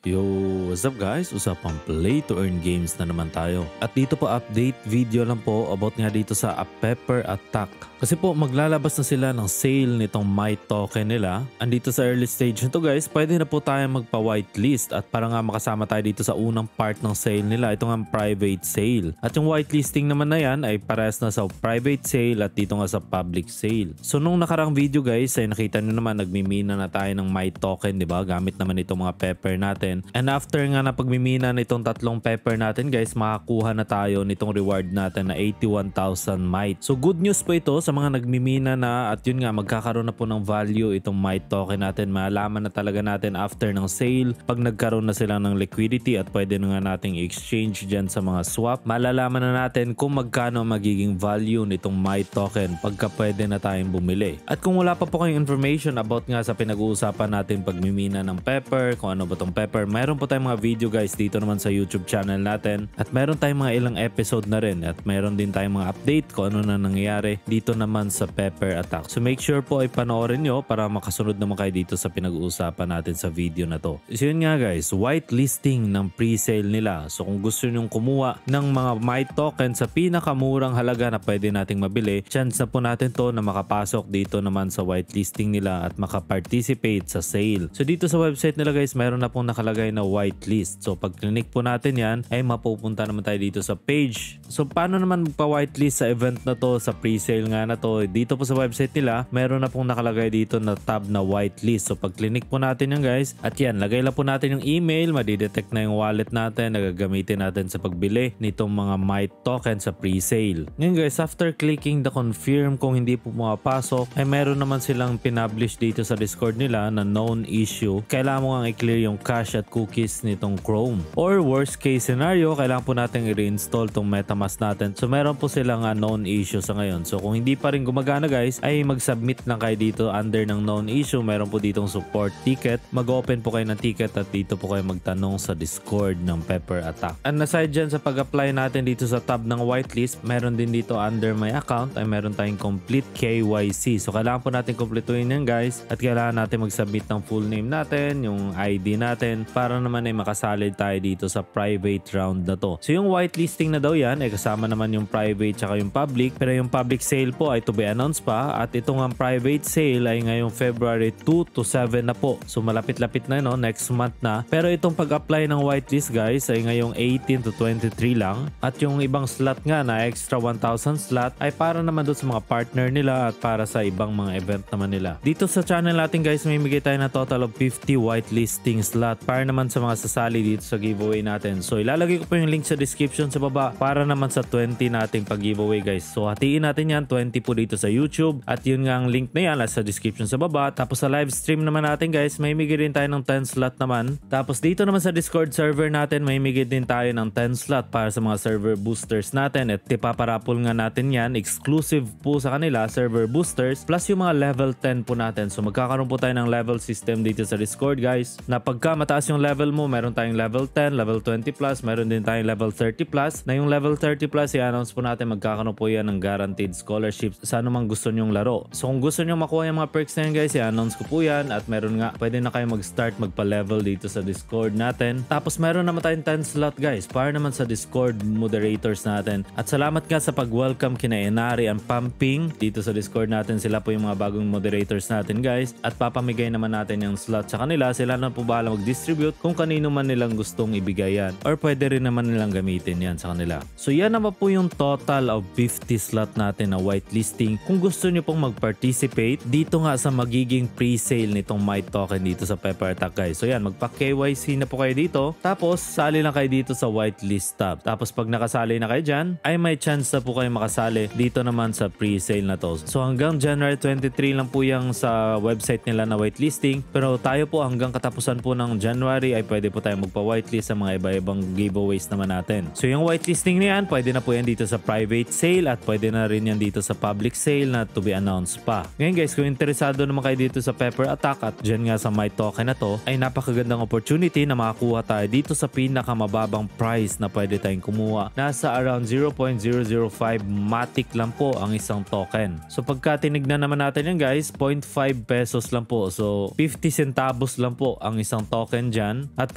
Yo, what's up guys? Usapang play to earn games na naman tayo. At dito po update video lang po about nga dito sa A Pepper Attack. Kasi po maglalabas na sila ng sale nitong My Token nila. Andito sa early stage nito guys, pwede na po tayo magpa whitelist at para nga makasama tayo dito sa unang part ng sale nila. Ito nga private sale. At yung whitelisting naman na yan ay parehas na sa private sale at dito nga sa public sale. So nung nakarang video guys ay nakita nyo naman nagmimina na tayo ng My Token, di ba? Gamit naman itong mga pepper natin. And after nga na pagmimina nitong tatlong pepper natin guys, makakuha na tayo nitong reward natin na 81,000 might. So good news po ito sa mga nagmimina na at yun nga magkakaroon na po ng value itong might token natin. Malaman na talaga natin after ng sale pag nagkaroon na sila ng liquidity at pwede na nga nating exchange dyan sa mga swap. Malalaman na natin kung magkano magiging value nitong might token pagka pwede na tayong bumili. At kung wala pa po kayong information about nga sa pinag-uusapan natin pagmimina ng pepper, kung ano ba tong pepper, mayroon po tayong mga video guys dito naman sa YouTube channel natin at mayroon tayong mga ilang episode na rin at mayroon din tayong mga update kung ano na nangyayari dito naman sa Pepper Attack. So make sure po ay panoorin nyo para makasunod naman kayo dito sa pinag-uusapan natin sa video na to. So yun nga guys, whitelisting ng pre-sale nila. So kung gusto nyong kumuha ng mga My Token sa pinakamurang halaga na pwede nating mabili, chance na po natin to na makapasok dito naman sa whitelisting nila at makaparticipate sa sale. So dito sa website nila guys, mayroon na pong nakalagay na whitelist. So pag click po natin yan, ay mapupunta naman tayo dito sa page. So paano naman magpa-whitelist sa event na to, sa pre-sale nga na to? Dito po sa website nila, meron na pong nakalagay dito na tab na whitelist. So pag click po natin yan guys, at yan, lagay lang po natin yung email, madidetect na yung wallet natin na gagamitin natin sa pagbili nitong mga might token sa pre-sale. Ngayon guys, after clicking the confirm kung hindi po mapasok, ay meron naman silang pinublish dito sa Discord nila na known issue. Kailangan mo nga i-clear yung cache at cookies nitong Chrome. Or worst case scenario, kailangan po natin i-reinstall tong MetaMask natin. So meron po silang known issue sa ngayon. So kung hindi pa rin gumagana guys, ay mag-submit lang kayo dito under ng known issue. Meron po ditong support ticket. Mag-open po kayo ng ticket at dito po kayo magtanong sa Discord ng Pepper Attack. And aside dyan sa pag-apply natin dito sa tab ng whitelist, meron din dito under my account ay meron tayong complete KYC. So kailangan po natin kumpletuhin yan guys at kailangan natin mag-submit ng full name natin, yung ID natin para naman ay makasalid tayo dito sa private round na to. So yung whitelisting na daw yan ay kasama naman yung private tsaka yung public, pero yung public sale po ay to be announced pa at itong ang private sale ay ngayong February 2 to 7 na po. So malapit-lapit na no, next month na. Pero itong pag-apply ng whitelist guys ay ngayong 18 to 23 lang at yung ibang slot nga na extra 1,000 slot ay para naman doon sa mga partner nila at para sa ibang mga event naman nila. Dito sa channel natin guys, may migay tayo na total of 50 whitelisting slot para naman sa mga sasali dito sa giveaway natin. So ilalagay ko po yung link sa description sa baba para naman sa 20 nating pag-giveaway guys. So hatiin natin yan, 20 po dito sa YouTube at yun nga ang link na yan sa description sa baba. Tapos sa live stream naman natin guys, may migay rin tayo ng 10 slot naman. Tapos dito naman sa Discord server natin, may migay din tayo ng 10 slot para sa mga server boosters natin at ipaparapol nga natin yan, exclusive po sa kanila, server boosters plus yung mga level 10 po natin. So magkakaroon po tayo ng level system dito sa Discord guys na pagka mataas yung level mo, meron tayong level 10, level 20 plus, meron din tayong level 30 plus. Na yung level 30 plus, i-announce po natin magkakaroon po yan ng guaranteed scholarships sa anumang gusto nyong laro. So kung gusto nyong makuha yung mga perks na yan guys, i-announce ko po yan at meron nga, pwede na kayo mag-start magpa-level dito sa Discord natin. Tapos meron naman tayong 10 slot guys para naman sa Discord moderators natin. At salamat nga sa pag-welcome kina Enari and Pumping dito sa Discord natin. Sila po yung mga bagong moderators natin guys at papamigay naman natin yung slot sa kanila. Sila na po bahala mag-distribute kung kanino man nilang gustong ibigay yan or pwede rin naman nilang gamitin yan sa kanila. So yan naman po yung total of 50 slot natin na whitelisting. Kung gusto nyo pong mag-participate dito nga sa magiging pre-sale nitong might token dito sa Pepper Attack guys. So yan, magpa-KYC na po kayo dito. Tapos sali lang kayo dito sa whitelist tab. Tapos pag nakasali na kayo dyan, ay may chance na po kayo makasali dito naman sa pre-sale na to. So hanggang January 23 lang po yung sa website nila na whitelisting. Pero tayo po hanggang katapusan po ng January ay pwede po tayo magpa-whitelist sa mga iba-ibang giveaways naman natin. So yung whitelisting na yan, pwede na po yan dito sa private sale at pwede na rin yan dito sa public sale na to be announced pa. Ngayon guys, kung interesado naman kayo dito sa Pepper Attack at dyan nga sa My Token na to, ay napakagandang opportunity na makakuha tayo dito sa pinakamababang price na pwede tayong kumuha. Nasa around 0.005 matic lang po ang isang token. So pagka tinignan naman natin yan guys, 0.5 pesos lang po. So 50 centavos lang po ang isang token dyan. At pwede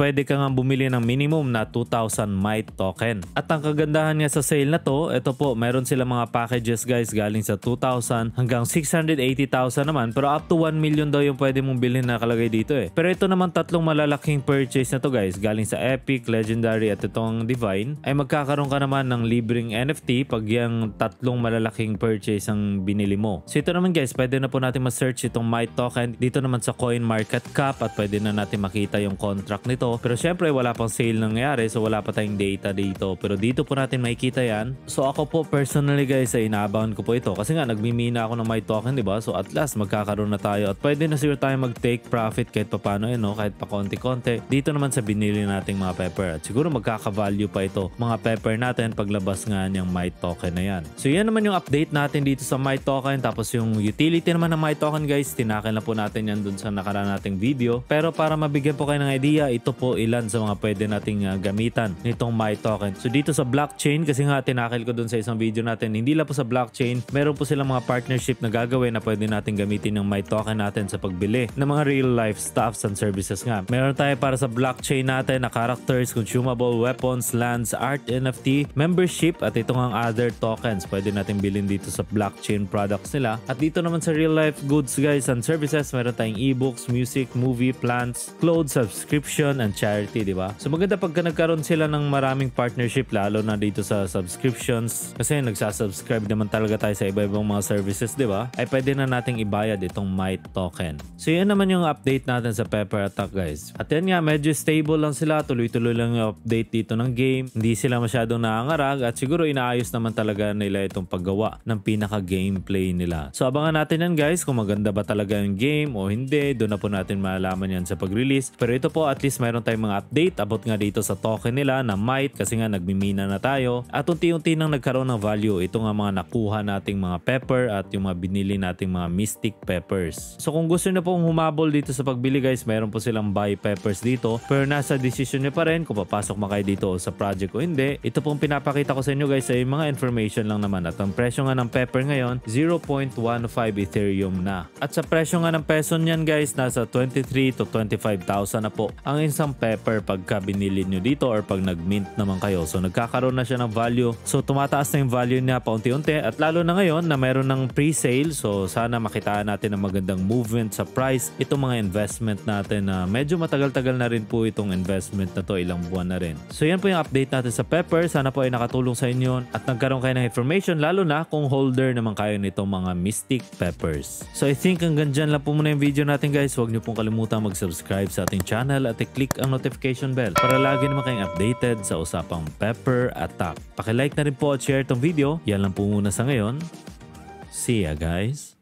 pwede ka nga bumili ng minimum na 2,000 Might token. At ang kagandahan nga sa sale na to, ito po, meron sila mga packages guys galing sa 2,000 hanggang 680,000 naman, pero up to 1 million daw yung pwede mong bilhin na nakalagay dito eh. Pero ito naman tatlong malalaking purchase na to guys, galing sa Epic, Legendary at itong Divine, ay magkakaroon ka naman ng libreng NFT pag yung tatlong malalaking purchase ang binili mo. So ito naman guys, pwede na po natin ma-search itong Might token dito naman sa CoinMarketCap at pwede na natin makita yung contract nito. Pero syempre wala pang sale nangyari, so wala pa tayong data dito. Pero dito po natin makikita yan. So ako po personally guys ay inaabangan ko po ito kasi nga nagmimina ako ng Might token, diba? So at last magkakaroon na tayo at pwede na siguro tayo mag-take profit kahit pa paano yun, no? Kahit pa konti-konti dito naman sa binili nating mga pepper. At siguro magkaka-value pa ito mga pepper natin paglabas nga niyang Might token na yan. So yan naman yung update natin dito sa Might token. Tapos yung utility naman ng Might token guys, tinakil na po natin yan dun sa nakaraan nating video. Pero para mabigyan po kayo ng idea, ito po ilan sa mga pwede nating gamitan nitong Might token. So dito sa blockchain, kasi nga tinakil ko dun sa isang video natin, hindi lang po sa blockchain, meron po silang mga partnership na gagawin na pwede natin gamitin ng Might token natin sa pagbili ng mga real life stuffs and services nga. Meron tayo para sa blockchain natin na characters, consumable, weapons, lands, art, NFT, membership at ito nga ang other tokens pwede natin bilhin dito sa blockchain products nila. At dito naman sa real life goods guys and services, meron tayong ebooks, music, movie, plants, clothes, subscription and charity, di ba? So maganda pagka nagkaroon sila ng maraming partnership, lalo na dito sa subscriptions kasi nagsasubscribe naman talaga tayo sa iba-ibang mga services, di ba? Ay pwede na nating ibayad itong Might token. So yan naman yung update natin sa Pepper Attack guys. At yan nga, medyo stable lang sila, tuloy-tuloy lang yung update dito ng game. Hindi sila masyadong nakangarag at siguro inaayos naman talaga nila itong paggawa ng pinaka-gameplay nila. So abangan natin yan guys kung maganda ba talaga yung game o hindi. Doon na po natin malalaman yan sa pag-release. Pero ito po at least mayroon tayong mga update about nga dito sa token nila na Might kasi nga nagmimina na tayo. At unti-unti nang nagkaroon ng value ito nga mga nakuha nating mga pepper at yung mga binili nating mga mystic peppers. So kung gusto nyo pong humabol dito sa pagbili guys, mayroon po silang buy peppers dito. Pero nasa decision nyo pa rin kung papasok man kayo dito sa project o hindi. Ito pong pinapakita ko sa inyo guys ay mga information lang naman. At ang presyo nga ng pepper ngayon 0.15 Ethereum na. At sa presyo nga ng peso niyan guys, nasa 23 to 25,000 na po ang isang pepper pagka binili nyo dito or pag nag-mint naman kayo. So nagkakaroon na siya ng value. So tumataas na yung value niya paunti-unti at lalo na ngayon na meron ng pre-sale. So sana makitaan natin ang magandang movement sa price. Itong mga investment natin na medyo matagal-tagal na rin po itong investment na to, ilang buwan na rin. So yan po yung update natin sa Pepper. Sana po ay nakatulong sa inyo at nagkaroon kayo ng information lalo na kung holder naman kayo nitong mga Mystic Peppers. So I think hanggang dyan lang po muna yung video natin guys. Huwag niyo pong kalimutan mag-subscribe sa ating channel at i-click ang notification bell para lagi naman kayong updated sa usapang Pepper Attack. Paki-like na rin po at share itong video. Yan lang po muna sa ngayon. See ya guys!